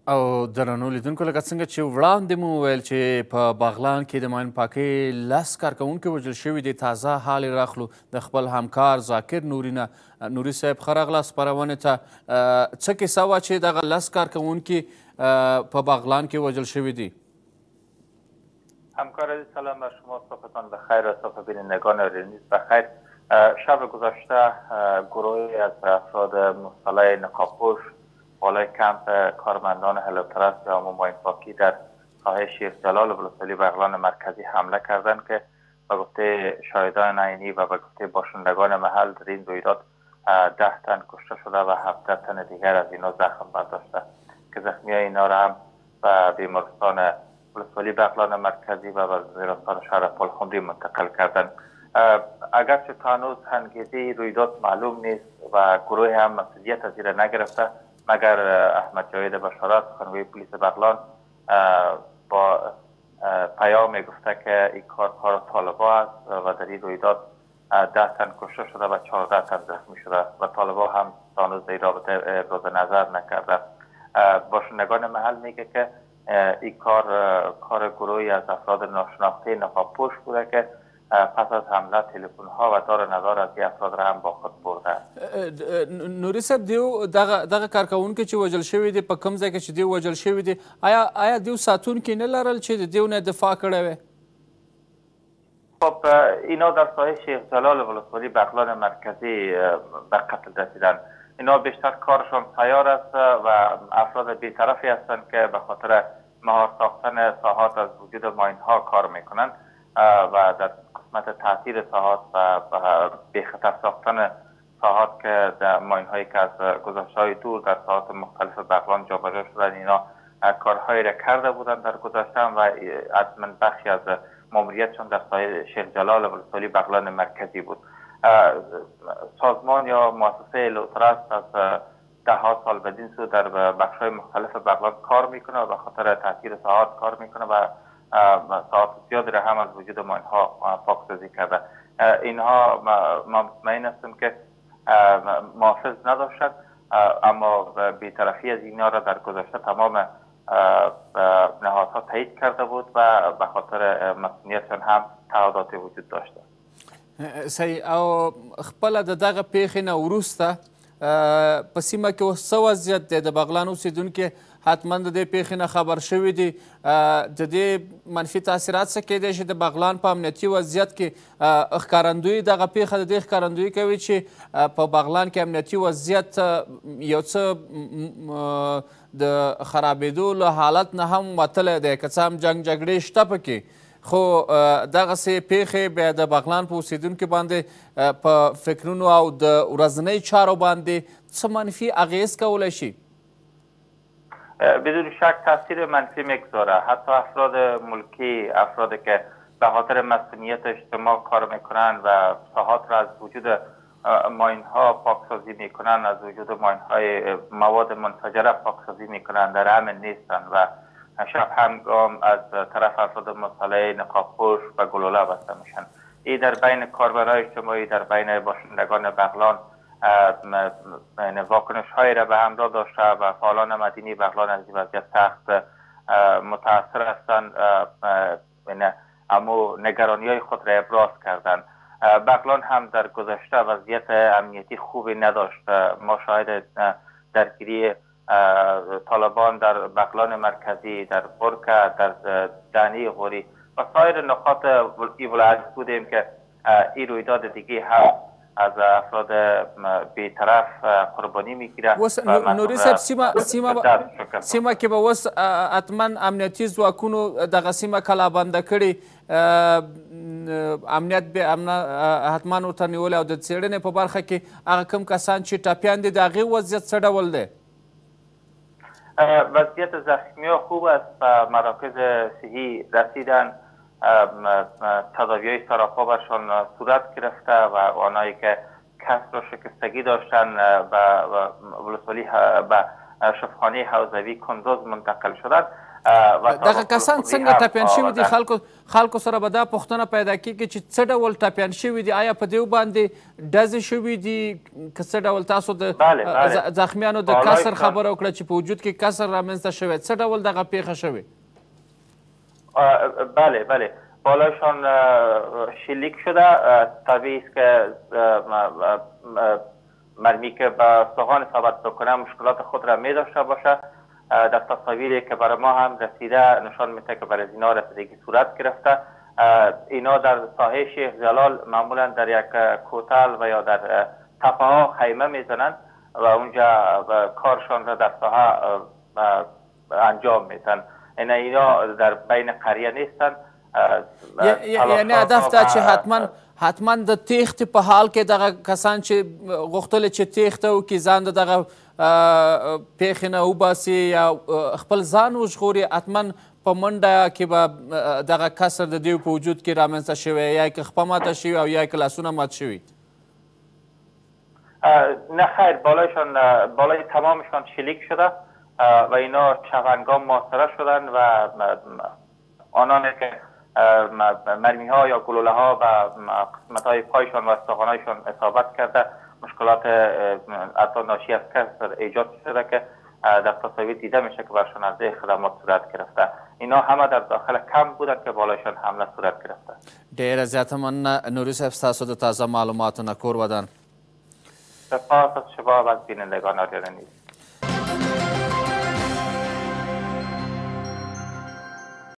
او درنو لیدونکو لکه څنګه چې وړاندې مو وویل چې په باغلان کې د ماین پاکۍ 10 کارکوونکي وژل شوي دي. تازه حال یې راخلو د خپل همکار ذاکر نوري صاحب ښه راغلاست خپرونې ته. څه کیسه وه چې دغه 10 کارکوونکي په باغلان کې وژل شوي دي؟ همکار عزیز سلام بر شما، صبحتان بخیر و صبح بینندگان رادیو بخیر. شب گذشته گروهی از افراد مسلح نقابپوش بالای کمپ کارمندان هلیکوپتر یا ماین پاکی در ساحه شیخ جلال ولسوالی بغلان مرکزی حمله کردند که به گفته شاهدان عینی و به گفته باشندگان محل در این رویداد 10 تن کشته شده و 17 تن دیگر از اینا زخم برداشته که زخمی های اینا را هم به بیمارستان ولسوالی بغلان مرکزی و به بیمارستان شهر پلخمری منتقل کردند. اگرچه تا هنوز انگیزه رویداد معلوم نیست و گروه هم مسئولیت از این نگرفته، مگر احمد جاوید بشارت سخنگوی پلیس بغلان با پیام گفته که این کار طالبا است و در این رویداد 10 تن کشته شده و 14 تن زخمی شده و طالبا هم هنوز در رابطه ابراز نظر نکرده. باشندگان محل میگه که این کار گروهی از افراد ناشناخته نقابپوش بوده که پس از حمله تلفن ها و دار ندار از این افراد را هم با خود برده. نوري صاحب دیو دغه کارکوونکي چې وژل شوي دي په کوم ځای کې چې دیو وژل شوي دي آیا دیو ساتونکي نه لرل چې د دیو نه دفاع کړې وي؟ خب اینا در ساحه شیخ جلال ولسوالی بغلان مرکزی به قتل رسیدن. اینا بیشتر کارشان سیار است و افراد بی‌طرفی هستند که به خاطر مهار ساختن ساحات از وجود ماین ها کار میکنند و در قسمت تاثیر ساحات و بی‌خطر ساختن ساحات که در ماین هایی که از گذشته های دور در ساحات مختلف بغلان جابجا شدن، اینا کارهایی را کرده بودند در گذشته و حتما بخشی از ماموریتشان در ساحه شیخ جلال ولسوالی بغلان مرکزی بود. سازمان یا مؤسسه لوترست از 10 سال بدین سو در بخش‌های مختلف بغلان کار میکنه و به خاطر تاثیر ساحات کار میکنه و ساعات زیادی را هم از وجود ما اینها پاکسازی کرده. اینها مطمئن هستم که محافظ نداشتند، اما بی‌طرفی از اینها را در گذشته تمام نهادها تایید کرده بود و به خاطر مسئولیتشان هم تعهدات وجود داشته. صحیح. او خپله د دغه پیښې نه وروسته په سیمه کې اوس څه وضعیت دی؟ د بغلان اوسېدونکي حتما د دې پیښې نه خبر شوي دي. د دې منفي تاثیرات څه کیدی شي د بغلان په امنیتي وضعیت کې؟ ښکارندوی دغه پیښه د دې ښکارندویي کوي چې په بغلان کې امنیتي وضعیت یو څه د خرابېدو له حالت نه هم وتلی دی، که څه هم جنګ جګړې شته پکې، خو دغسې پیښې بیا د بغلان په اوسېدونکو باندې په فکرونو او د ورځنۍ چارو باندې څه منفي اغیز کولی شي؟ بدون شک تاثیر منفی میگذاره. حتی افراد ملکی، افرادی که به خاطر مسئولیت اجتماع کار میکنن و ساحات را از وجود ماین ها پاکسازی میکنن، از وجود ماین های مواد منفجره پاکسازی میکنن، در امن نیستن و شب همگام از طرف افراد مسلح نقابپوش و گلوله بسته میشن. این در بین کاربران اجتماعی، در بین باشندگان بغلان واکنش هایی را به همراه داشته و فعالان مدنی بغلان از این وضعیت سخت متاثر هستند، اما نگرانی های خود را ابراز کردند. بغلان هم در گذشته وضعیت امنیتی خوبی نداشت. ما شاهد درگیری طالبان در بغلان مرکزی، در برکه، در دانی غوری و سایر نقاط ولایت بودیم که این رویداد دیگه هم از افراد بی‌طرف قربانی میگیره. نوري صاحب سیمه کې به اوس حتما امنیتي ځواکونو دغه سیمه کلابنده کړې، امنیت حتما ورته نیولی او د څېړنې په برخه کې هغه کوم کسان چې ټپیان دي د هغې وضعیت څه ډول دی؟ وضعیت زخمی ها خوب است. به مراکز صحی رسیدن، تداوی های سراپا برشان صورت گرفته و آنهایی که کسر و شکستگی داشتن به ولسوالی به شفاخانه حوزوی کندوز منتقل شدن. دغه کسان څنګه ټپیان شوي دي؟ خلکو سره به دا پوښتنه پیدا کېږي چې څه ډول ټپیان شوي دي؟ آیا په دې باندې ډزې شوي دي که څه ډول؟ تاسو د زخمیانو د کسر خبره وکړه چې په وجود کې کسر رامنځته شوی، څه ډول دغه پیښه شوې؟ بله بله، بالایشان شلیک شده. طبیعی است که مرمی که به ساقان اصابت بکنه مشکلات خود را می داشته باشه. در تصاویری که برای ما هم رسیده نشان میده که برای اینا رسیدگی صورت گرفته. اینا در ساحه شیخ جلال معمولا در یک کوتل و یا در تپه ها خیمه میزنند و اونجا کارشان را در ساحه انجام میدن. اینا در بین قریه نیستن. یعنی هدف دا چې حتما د تیښتې په حال کې دغه کسان چې غوښتل چې تیښته وکړي، ځان د دغه پیښې نه وباسي یا خپل ځان وژغوري، حتما په منډه کې به دغه کسر د دوی په وجود کې رامنځته شوی، یا که خپه ماته شوي او یا که لاسونه مات شوي؟ نه خیر، بالای تمامشان شلیک شده و اینا چوندگام محاصره شدن و آنانی که مرمی ها یا گلوله ها به قسمت های پایشان و استخوانهایشان اصابت کرده، مشکلات حتی ناشی از کسر ایجاد شده که در تصاویر دیده میشه که برشان از خدمات صورت گرفته. اینا همه در داخل کمپ بودن که بالایشان حمله صورت گرفته. ډیره زیاته مننه نوري صاحب، ستاسو د تازه معلوماتو نه کور ودان. سپاس از شما و از بینندگان آریانا نیوز.